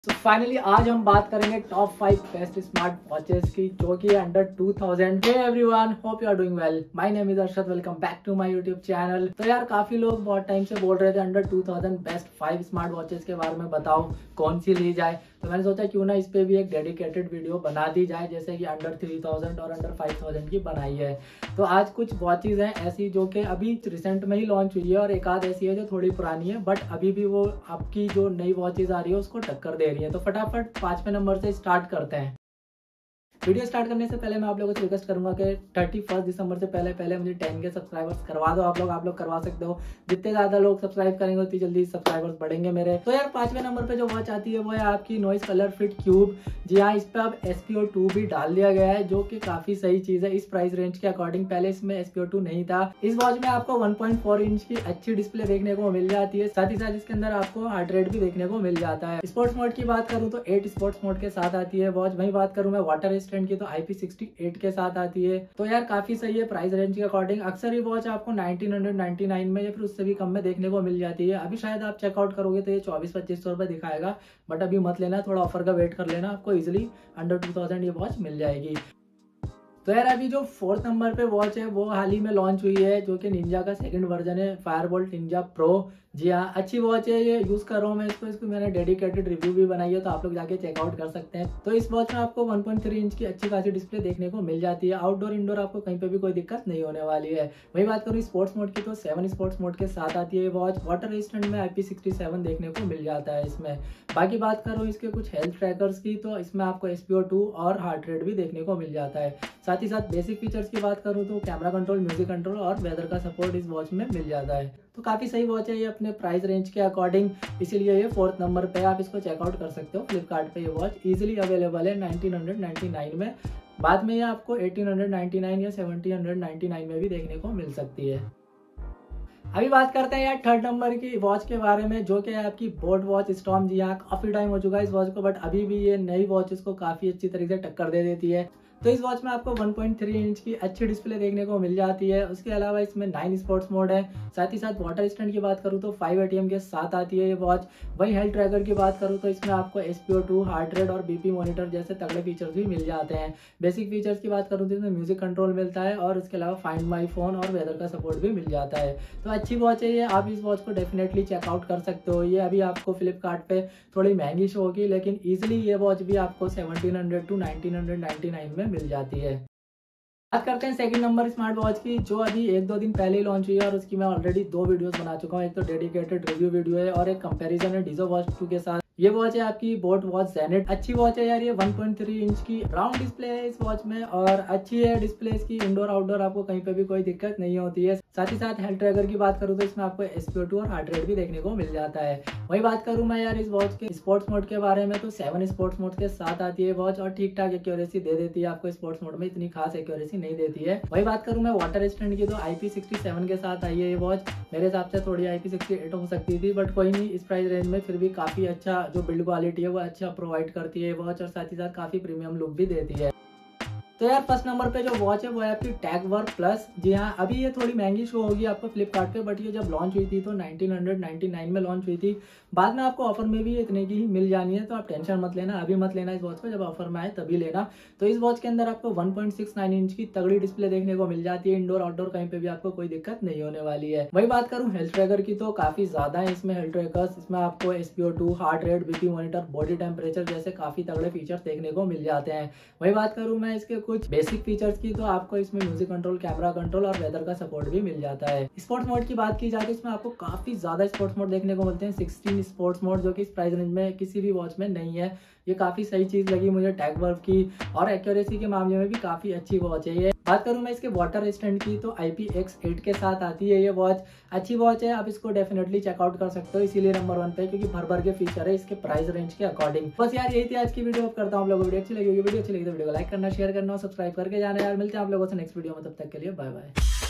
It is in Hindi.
तो फाइनली आज हम बात करेंगे टॉप 5 बेस्ट स्मार्ट वॉचेस की जो कि under 2000। Hey everyone, hope you are doing well. My name is Arshad, welcome back to my YouTube channel. तो यार काफी लोग बहुत टाइम से बोल रहे थे अंडर 2000 बेस्ट 5 स्मार्ट वॉचेस के बारे में बताओ कौन सी ली जाए। तो मैंने सोचा क्यों ना इस पे भी एक डेडिकेटेड वीडियो बना दी जाए, जैसे कि अंडर 3000 और अंडर 5000 की बनाई है। तो आज कुछ वॉचेज हैं ऐसी जो कि अभी रिसेंट में ही लॉन्च हुई है और एक आध ऐसी है जो थोड़ी पुरानी है, बट अभी भी वो आपकी जो नई वॉचेज आ रही है उसको टक्कर दे रही है। तो फटाफट 5वें नंबर से स्टार्ट करते हैं। वीडियो स्टार्ट करने से पहले मैं आप लोगों से रिक्वेस्ट करूंगा कि 31 दिसंबर से पहले मुझे 10 के सब्सक्राइबर्स करवा दो। आप लोग करवा सकते हो। जितने ज्यादा लोग सब्सक्राइब करेंगे उतनी जल्दी सब्सक्राइबर्स बढ़ेंगे मेरे। तो यार 5वें नंबर पे जो वॉच आती है वो है आपकी नॉइस कलर फिट क्यूब। जी हाँ, इस पे अब SPO2 भी डाल दिया गया है जो कि काफी सही चीज है इस प्राइस रेंज के अकॉर्डिंग। पहले इसमें SPO2 नहीं था। इस वॉच में आपको 1.4 इंच की अच्छी डिस्प्ले देखने को मिल जाती है, साथ ही साथ इसके अंदर आपको हार्ट रेट भी देखने को मिल जाता है। स्पोर्ट्स मोड की बात करूँ तो 8 स्पोर्ट्स मोड के साथ आती है वॉच। वही बात करूँ मैं वाटर रेजिस्टेंट की तो IP68 के साथ आती है। तो यार काफी सही है प्राइस रेंज के अकॉर्डिंग। अक्सर ये वॉच आपको 1999 में या फिर उससे भी कम में देखने को मिल जाती है। अभी शायद आप चेकआउट करोगे तो ये 2400-2500 रुपए दिखाएगा, बट अभी मत लेना, थोड़ा ऑफर का वेट कर लेना, आपको इजिली अंडर 2000 ये वॉच मिल जाएगी। तो यार अभी जो 4th नंबर पे वॉच है वो हाल ही में लॉन्च हुई है जो कि निंजा का सेकंड वर्जन है, फायरबोल्ट निंजा प्रो। जी हाँ, अच्छी वॉच है, ये यूज कर रहा हूँ मैं इसको मैंने डेडिकेटेड रिव्यू भी बनाई है, तो आप लोग जाके चेकआउट कर सकते हैं। तो इस वॉच में आपको 1.3 इंच की अच्छी खासी डिस्प्ले देखने को मिल जाती है। आउटडोर इंडोर आपको कहीं पे भी कोई दिक्कत नहीं होने वाली है। वही बात करूँ स्पोर्ट्स मोड की तो 7 स्पोर्ट्स मोड के साथ आती है ये वॉच। वाटर रेजिस्टेंट में IP67 देखने को मिल जाता है इसमें। बाकी बात करूँ इसके कुछ हेल्थ ट्रैकर्स की तो इसमें आपको SPO2 और हार्ट रेट भी देखने को मिल जाता है। साथ ही साथ बेसिक फीचर्स की बात करूँ तो कैमरा कंट्रोल, म्यूजिक कंट्रोल और वेदर का सपोर्ट इस वॉच में मिल जाता है। तो काफी सही वॉच है ये अपने प्राइस रेंज के अकॉर्डिंग, इसीलिए ये 4th नंबर पे आप इसको चेकआउट कर सकते हो। फ्लिपकार्ट पे ये वॉच इजीली अवेलेबल है 1999 में। बाद में ये आपको 1899 या 1799 में भी देखने को मिल सकती है। अभी बात करते हैं यार 3rd नंबर की वॉच के बारे में जो कि है आपकी बोट वॉच स्टॉर्म। जी हाँ, काफी टाइम हो चुका है इस वॉच को, बट अभी भी ये नई वॉच इसको काफी अच्छी तरीके से टक्कर दे देती है। तो इस वॉच में आपको 1.3 इंच की अच्छी डिस्प्ले देखने को मिल जाती है। उसके अलावा इसमें 9 स्पोर्ट्स मोड है। साथ ही साथ वाटर स्टैंड की बात करूँ तो 5 ATM के साथ आती है ये वॉच। वही हेल्थ ट्रैकर की बात करूँ तो इसमें आपको SPO2, हार्ट रेट और BP मॉनिटर जैसे तगड़े फीचर्स भी मिल जाते हैं। बेसिक फीचर्स की बात करूँ तो इसमें म्यूजिक कंट्रोल मिलता है और इसके अलावा फाइंड माई फोन और वेदर का सपोर्ट भी मिल जाता है। तो अच्छी वॉच है ये, आप इस वॉच को डेफिनेटली चेकआउट कर सकते हो। ये अभी आपको फ्लिपकार्ट पे थोड़ी महंगी शो होगी, लेकिन ईजिली ये वॉच भी आपको 1700 to 1999 में मिल जाती है। बात करते हैं सेकंड नंबर स्मार्ट वॉच की जो अभी 1-2 दिन पहले ही लॉन्च हुई है और उसकी मैं ऑलरेडी 2 वीडियोस बना चुका हूँ। एक तो डेडिकेटेड रिव्यू वीडियो है और एक कंपैरिजन है डीजो वॉच 2 के साथ। ये वॉच है आपकी बोट वॉच जेनेट। अच्छी वॉच है यार, ये 1.3 इंच की राउंड डिस्प्ले है इस वॉच में और अच्छी है डिस्प्ले इसकी। इंडोर आउटडोर आपको कहीं पे भी कोई दिक्कत नहीं होती है। साथ ही साथ हेल्थ ट्रैकर की बात करूँ तो इसमें आपको SPO2 और हार्ट रेट भी देखने को मिल जाता है। वही बात करूँ मैं यार इस वॉच के स्पोर्ट्स मोड के बारे में तो 7 स्पोर्ट्स मोड के साथ आती है वॉच और ठीक ठाक एक्यूरेसी दे देती है आपको। स्पोर्ट्स मोड में इतनी खास एक्यूरेसी नहीं देती है। वही बात करूँ मैं वाटर रेजिस्टेंट की तो IP67 के साथ आई है ये वॉच। मेरे हिसाब से थोड़ी IP68 हो सकती थी, बट कोई नहीं, इस प्राइस रेंज में फिर भी काफी अच्छा जो बिल्ड क्वालिटी है वो अच्छा प्रोवाइड करती है वॉच और साथ ही साथ काफी प्रीमियम लुक भी देती है। तो यार 1st नंबर पे जो वॉच है वो है आपकी टैग वर्क प्लस। जी हाँ, अभी ये थोड़ी महंगी शो होगी आपको फ्लिपकार्ट पे, बट ये जब लॉन्च हुई थी तो 1999 में लॉन्च हुई थी। बाद में आपको ऑफर में भी इतने की ही मिल जानी है, तो आप टेंशन मत लेना, अभी मत लेना इस वॉच को, जब ऑफर में आए तभी लेना। तो इस वॉच के अंदर आपको 1.69 इंच की तगड़ी डिस्प्ले देखने को मिल जाती है। इंडोर आउटडोर कहीं पे भी आपको कोई दिक्कत नहीं होने वाली है। वही बात करूँ हेल्थ ट्रैकर की तो काफी ज्यादा है इसमें हेल्थ ट्रैकर्स। इसमें आपको SPO2, heart rate, BP monitor, body temperature जैसे काफी तगड़े फीचर्स देखने को मिल जाते हैं। वही बात करूँ मैं इसके कुछ बेसिक फीचर्स की तो आपको इसमें म्यूजिक कंट्रोल, कैमरा कंट्रोल और वेदर का सपोर्ट भी मिल जाता है। स्पोर्ट्स मोड की बात की जाए तो इसमें आपको काफी ज्यादा स्पोर्ट्स मोड देखने को मिलते हैं। 16 स्पोर्ट्स मोड जो कि इस प्राइस रेंज में किसी भी वॉच में नहीं है। ये काफी सही चीज लगी मुझे टैग वर्क की और एक्यूरेसी के मामले में भी काफी अच्छी वॉच है ये। बात करूं मैं इसके वाटर रेजिस्टेंट की तो IPX8 के साथ आती है ये वॉच। अच्छी वॉच है, आप इसको डेफिनेटली चेकआउट कर सकते हो, इसीलिए नंबर 1 पे, क्योंकि भर भर के फीचर है इसके प्राइस रेंज के अकॉर्डिंग। बस यार यही थी आज की वीडियो। करता हूँ आप लोगों को वीडियो अच्छी लगी होगी तो वीडियो को लाइक करना, शेयर करना और सब्सक्राइब करके जाना यार। मिलते हैं आप लोगों से नेक्स्ट वीडियो में, तब तक के लिए बाय बाय।